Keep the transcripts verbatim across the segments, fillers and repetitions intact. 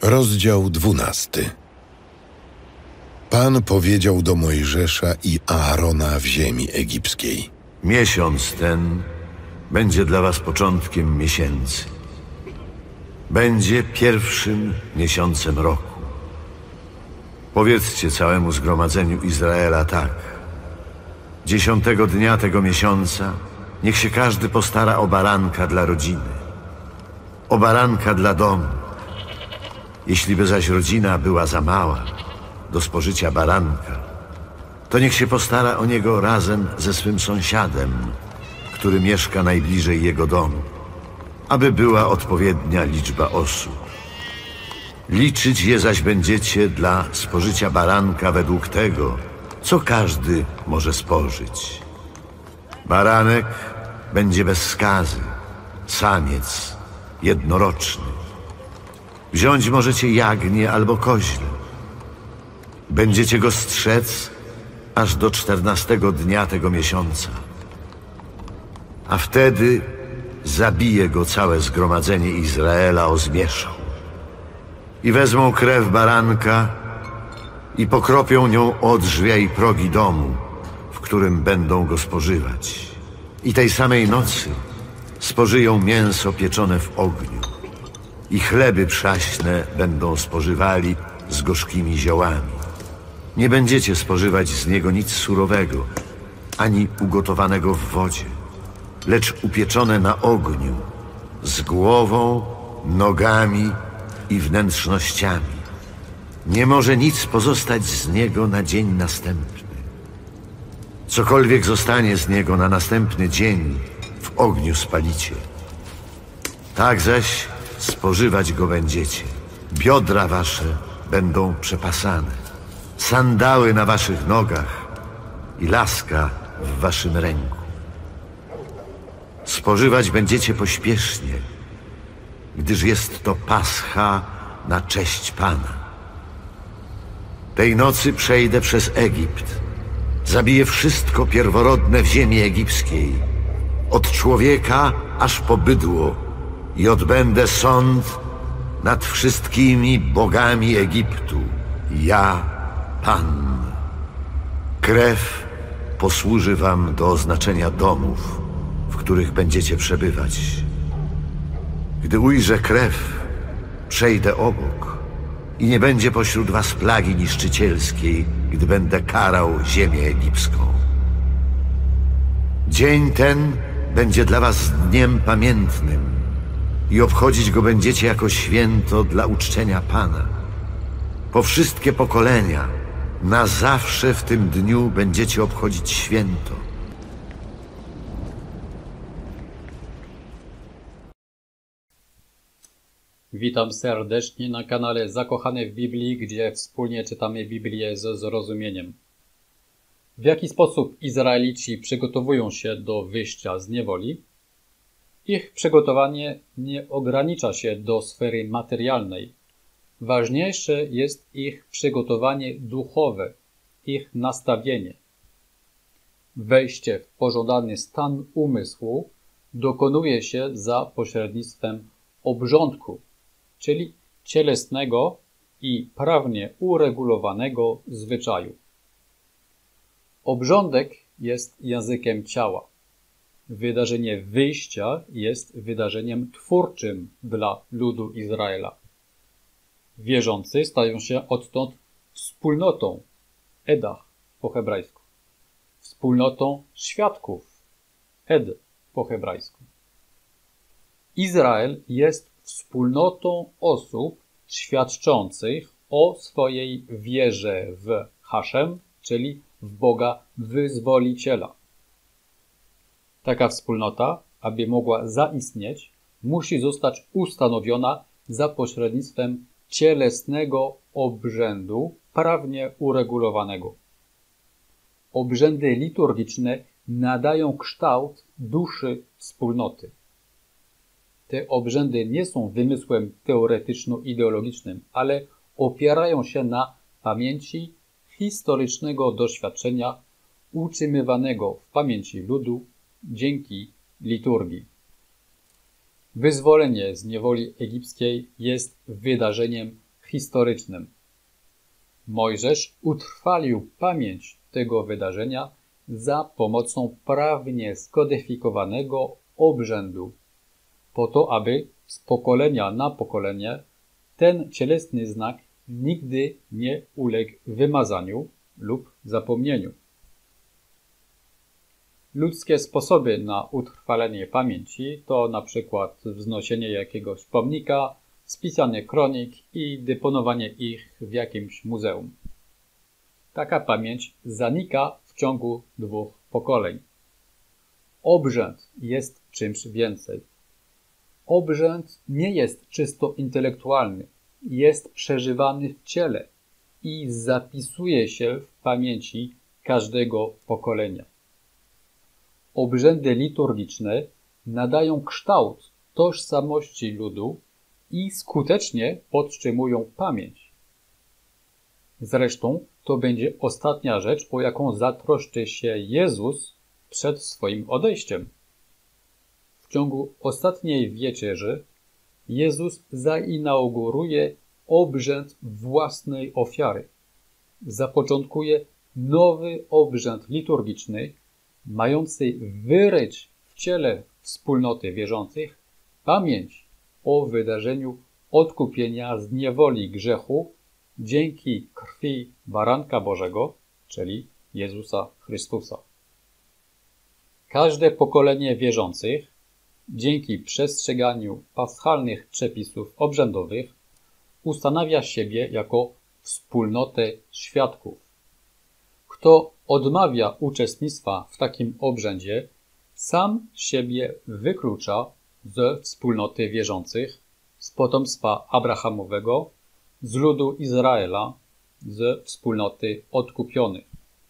Rozdział dwunasty. Pan powiedział do Mojżesza i Aarona w ziemi egipskiej: Miesiąc ten będzie dla was początkiem miesięcy. Będzie pierwszym miesiącem roku. Powiedzcie całemu zgromadzeniu Izraela tak. Dziesiątego dnia tego miesiąca niech się każdy postara o baranka dla rodziny, o baranka dla domu. Jeśli by zaś rodzina była za mała do spożycia baranka, to niech się postara o niego razem ze swym sąsiadem, który mieszka najbliżej jego domu, aby była odpowiednia liczba osób. Liczyć je zaś będziecie dla spożycia baranka według tego, co każdy może spożyć. Baranek będzie bez skazy, samiec, jednoroczny. Wziąć możecie jagnię albo koźle. Będziecie go strzec aż do czternastego dnia tego miesiąca. A wtedy zabije go całe zgromadzenie Izraela o zmierzchu. I wezmą krew baranka i pokropią nią o drzwi i progi domu, w którym będą go spożywać. I tej samej nocy spożyją mięso pieczone w ogniu. I chleby przaśne będą spożywali z gorzkimi ziołami. Nie będziecie spożywać z niego nic surowego, ani ugotowanego w wodzie, lecz upieczone na ogniu, z głową, nogami i wnętrznościami. Nie może nic pozostać z niego na dzień następny. Cokolwiek zostanie z niego na następny dzień, w ogniu spalicie. Tak zaś spożywać go będziecie. Biodra wasze będą przepasane, sandały na waszych nogach i laska w waszym ręku. Spożywać będziecie pośpiesznie, gdyż jest to Pascha na cześć Pana. Tej nocy przejdę przez Egipt, zabiję wszystko pierworodne w ziemi egipskiej, od człowieka aż po bydło, i odbędę sąd nad wszystkimi bogami Egiptu. Ja, Pan. Krew posłuży wam do oznaczenia domów, w których będziecie przebywać. Gdy ujrzę krew, przejdę obok i nie będzie pośród was plagi niszczycielskiej, gdy będę karał ziemię egipską. Dzień ten będzie dla was dniem pamiętnym i obchodzić go będziecie jako święto dla uczczenia Pana. Po wszystkie pokolenia, na zawsze w tym dniu będziecie obchodzić święto. Witam serdecznie na kanale Zakochany w Biblii, gdzie wspólnie czytamy Biblię ze zrozumieniem. W jaki sposób Izraelici przygotowują się do wyjścia z niewoli? Ich przygotowanie nie ogranicza się do sfery materialnej. Ważniejsze jest ich przygotowanie duchowe, ich nastawienie. Wejście w pożądany stan umysłu dokonuje się za pośrednictwem obrządku, czyli cielesnego i prawnie uregulowanego zwyczaju. Obrządek jest językiem ciała. Wydarzenie wyjścia jest wydarzeniem twórczym dla ludu Izraela. Wierzący stają się odtąd wspólnotą, edach po hebrajsku, wspólnotą świadków, ed po hebrajsku. Izrael jest wspólnotą osób świadczących o swojej wierze w Haszem, czyli w Boga Wyzwoliciela. Taka wspólnota, aby mogła zaistnieć, musi zostać ustanowiona za pośrednictwem cielesnego obrzędu prawnie uregulowanego. Obrzędy liturgiczne nadają kształt duszy wspólnoty. Te obrzędy nie są wymysłem teoretyczno-ideologicznym, ale opierają się na pamięci historycznego doświadczenia utrzymywanego w pamięci ludu dzięki liturgii. Wyzwolenie z niewoli egipskiej jest wydarzeniem historycznym. Mojżesz utrwalił pamięć tego wydarzenia za pomocą prawnie skodyfikowanego obrzędu, po to, aby z pokolenia na pokolenie ten cielesny znak nigdy nie uległ wymazaniu lub zapomnieniu. Ludzkie sposoby na utrwalenie pamięci to na przykład wznoszenie jakiegoś pomnika, spisanie kronik i deponowanie ich w jakimś muzeum. Taka pamięć zanika w ciągu dwóch pokoleń. Obrzęd jest czymś więcej. Obrzęd nie jest czysto intelektualny, jest przeżywany w ciele i zapisuje się w pamięci każdego pokolenia. Obrzędy liturgiczne nadają kształt tożsamości ludu i skutecznie podtrzymują pamięć. Zresztą to będzie ostatnia rzecz, o jaką zatroszczy się Jezus przed swoim odejściem. W ciągu ostatniej wieczerzy Jezus zainauguruje obrzęd własnej ofiary. Zapoczątkuje nowy obrzęd liturgiczny, mający wyryć w ciele wspólnoty wierzących pamięć o wydarzeniu odkupienia z niewoli grzechu dzięki krwi Baranka Bożego, czyli Jezusa Chrystusa. Każde pokolenie wierzących, dzięki przestrzeganiu paschalnych przepisów obrzędowych, ustanawia siebie jako wspólnotę świadków. Kto odmawia uczestnictwa w takim obrzędzie, sam siebie wyklucza ze wspólnoty wierzących, z potomstwa Abrahamowego, z ludu Izraela, ze wspólnoty odkupionych.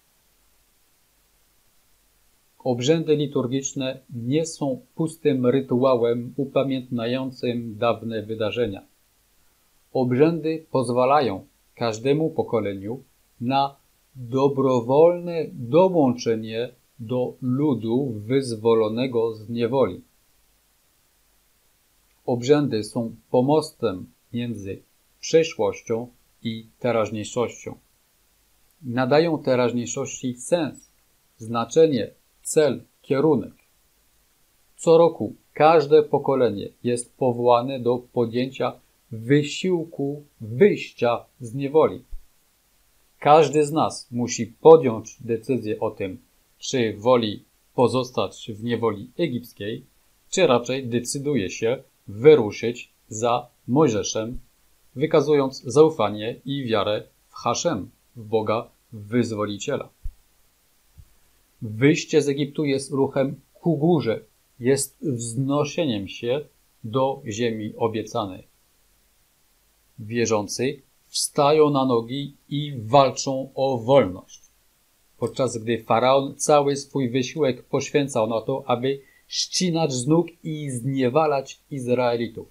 Obrzędy liturgiczne nie są pustym rytuałem upamiętniającym dawne wydarzenia. Obrzędy pozwalają każdemu pokoleniu na dobrowolne dołączenie do ludu wyzwolonego z niewoli. Obrzędy są pomostem między przeszłością i teraźniejszością. Nadają teraźniejszości sens, znaczenie, cel, kierunek. Co roku każde pokolenie jest powołane do podjęcia wysiłku wyjścia z niewoli. Każdy z nas musi podjąć decyzję o tym, czy woli pozostać w niewoli egipskiej, czy raczej decyduje się wyruszyć za Mojżeszem, wykazując zaufanie i wiarę w Haszem, w Boga Wyzwoliciela. Wyjście z Egiptu jest ruchem ku górze, jest wznosieniem się do ziemi obiecanej. Wierzący wstają na nogi i walczą o wolność, podczas gdy Faraon cały swój wysiłek poświęcał na to, aby ścinać z nóg i zniewalać Izraelitów.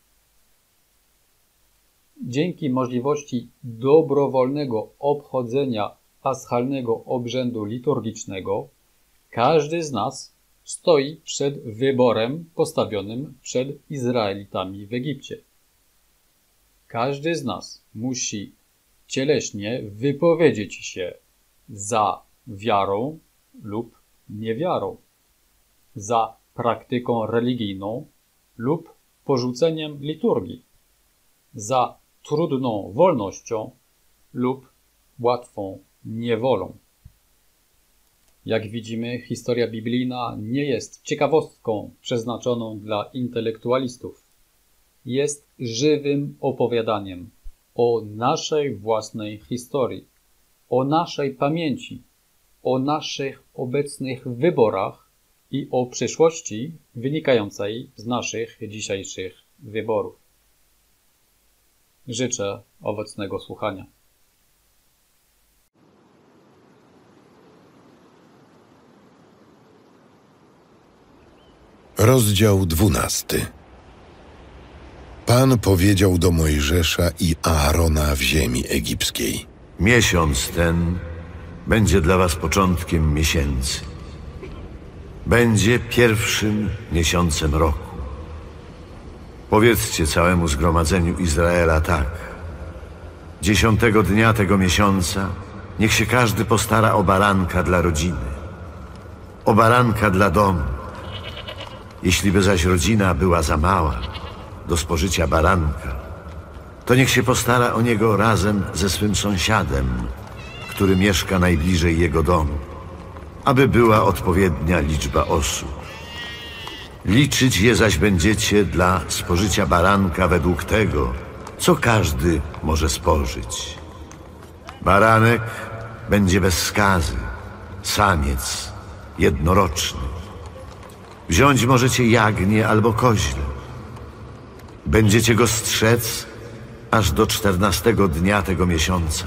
Dzięki możliwości dobrowolnego obchodzenia paschalnego obrzędu liturgicznego, każdy z nas stoi przed wyborem postawionym przed Izraelitami w Egipcie. Każdy z nas musi cieleśnie wypowiedzieć się za wiarą lub niewiarą, za praktyką religijną lub porzuceniem liturgii, za trudną wolnością lub łatwą niewolą. Jak widzimy, historia biblijna nie jest ciekawostką przeznaczoną dla intelektualistów. Jest żywym opowiadaniem o naszej własnej historii, o naszej pamięci, o naszych obecnych wyborach i o przyszłości wynikającej z naszych dzisiejszych wyborów. Życzę owocnego słuchania. Rozdział dwunasty. Pan powiedział do Mojżesza i Aarona w ziemi egipskiej. Miesiąc ten będzie dla was początkiem miesięcy. Będzie pierwszym miesiącem roku. Powiedzcie całemu zgromadzeniu Izraela tak. Dziesiątego dnia tego miesiąca niech się każdy postara o baranka dla rodziny, o baranka dla domu. Jeśli by zaś rodzina była za mała do spożycia baranka, to niech się postara o niego razem ze swym sąsiadem, który mieszka najbliżej jego domu, aby była odpowiednia liczba osób. Liczyć je zaś będziecie dla spożycia baranka według tego, co każdy może spożyć. Baranek będzie bez skazy, samiec, jednoroczny. Wziąć możecie jagnię albo koźle. Będziecie go strzec aż do czternastego dnia tego miesiąca.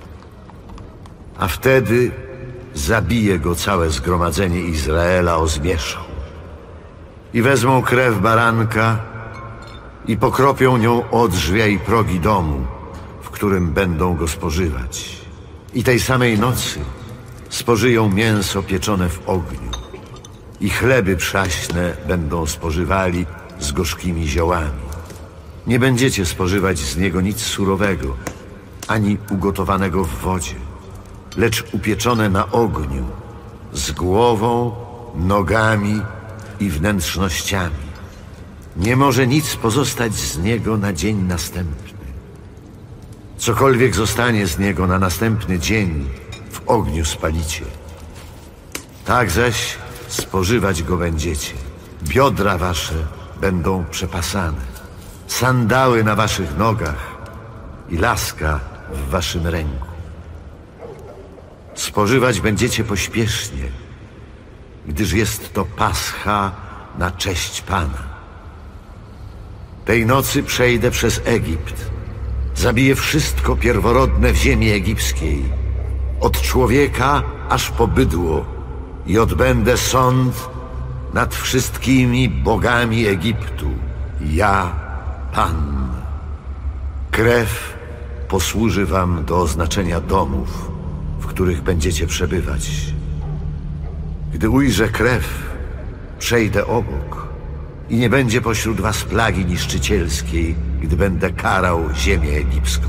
A wtedy zabije go całe zgromadzenie Izraela o zmierzchu. I wezmą krew baranka i pokropią nią o drzwi i progi domu, w którym będą go spożywać. I tej samej nocy spożyją mięso pieczone w ogniu. I chleby przaśne będą spożywali z gorzkimi ziołami. Nie będziecie spożywać z niego nic surowego, ani ugotowanego w wodzie, lecz upieczone na ogniu, z głową, nogami i wnętrznościami. Nie może nic pozostać z niego na dzień następny. Cokolwiek zostanie z niego na następny dzień, w ogniu spalicie. Tak zaś spożywać go będziecie. Biodra wasze będą przepasane, sandały na waszych nogach i laska w waszym ręku. Spożywać będziecie pośpiesznie, gdyż jest to Pascha na cześć Pana. Tej nocy przejdę przez Egipt, zabiję wszystko pierworodne w ziemi egipskiej, od człowieka aż po bydło, i odbędę sąd nad wszystkimi bogami Egiptu. Ja, Pan. Krew posłuży wam do oznaczenia domów, w których będziecie przebywać. Gdy ujrzę krew, przejdę obok i nie będzie pośród was plagi niszczycielskiej, gdy będę karał ziemię egipską.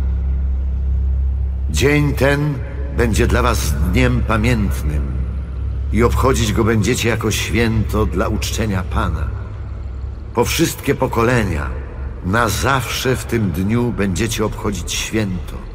Dzień ten będzie dla was dniem pamiętnym i obchodzić go będziecie jako święto dla uczczenia Pana. Po wszystkie pokolenia na zawsze w tym dniu będziecie obchodzić święto.